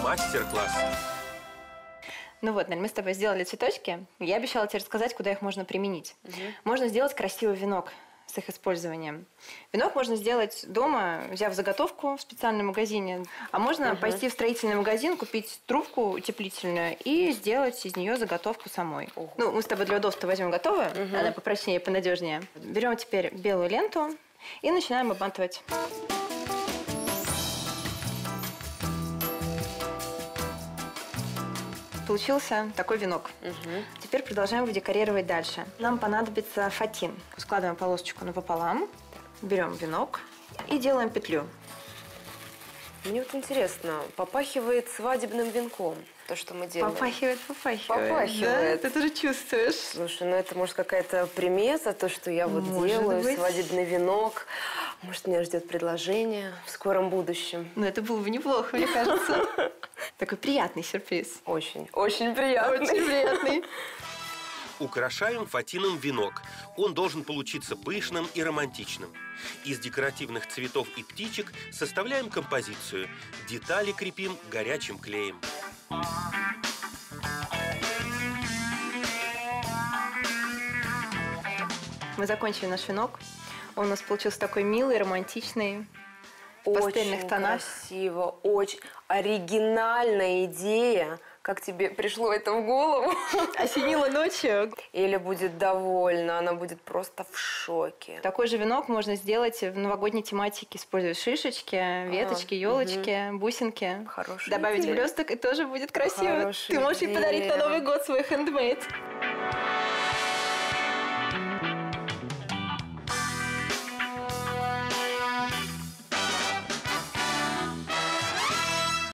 Мастер-класс. Ну вот, Нель, мы с тобой сделали цветочки. Я обещала тебе рассказать, куда их можно применить. Можно сделать красивый венок с их использованием. Венок можно сделать дома, взяв заготовку в специальном магазине. А можно пойти в строительный магазин, купить трубку утеплительную и сделать из нее заготовку самой. Ну, мы с тобой для удобства возьмем готовую. Она попрочнее, понадежнее. Берем теперь белую ленту и начинаем обматывать. Получился такой венок. Теперь продолжаем его декорировать дальше. Нам понадобится фатин. Складываем полосочку напополам, берем венок и делаем петлю. Мне вот интересно, попахивает свадебным венком то, что мы делаем? Попахивает. Попахивает. Да? Ты тоже чувствуешь. Слушай, ну это может какая-то примета, то, что я вот делаю, свадебный венок. Может, меня ждет предложение в скором будущем. Ну, это было бы неплохо, мне кажется. Такой приятный сюрприз. Очень приятный. Очень приятный. Украшаем фатином венок. Он должен получиться пышным и романтичным. Из декоративных цветов и птичек составляем композицию. Детали крепим горячим клеем. Мы закончили наш венок. Он у нас получился такой милый, романтичный, в пастельных тонах. Очень красиво, очень оригинальная идея. Как тебе пришло это в голову? Осенило ночью. Эля будет довольна, она будет просто в шоке. Такой же венок можно сделать в новогодней тематике, используя шишечки, веточки, елочки, бусинки. Хорошая Добавить идея. блесток, и тоже будет красиво. Хорошая Ты можешь ей идея. подарить на Новый год свой хендмейд.